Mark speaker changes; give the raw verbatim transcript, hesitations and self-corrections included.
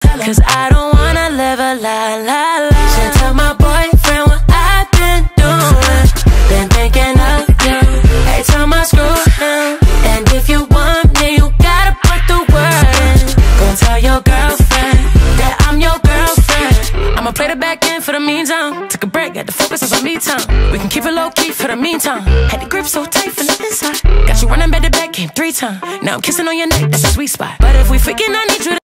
Speaker 1: cause I don't wanna live a lie, lie, lie. Should tell my boyfriend what I've been doing. Been thinking of you, every time I screw him. And if you want me, you gotta put the word in. Go tell your girlfriend that I'm your girlfriend. I'ma play the back end for the meantime. Took a break, had to focus on some me time. We can keep it low key for the meantime. Had the grip so tight from the inside. Got you running back to back, came three times. Now I'm kissing on your neck, that's a sweet spot. But if we freaking, I need you to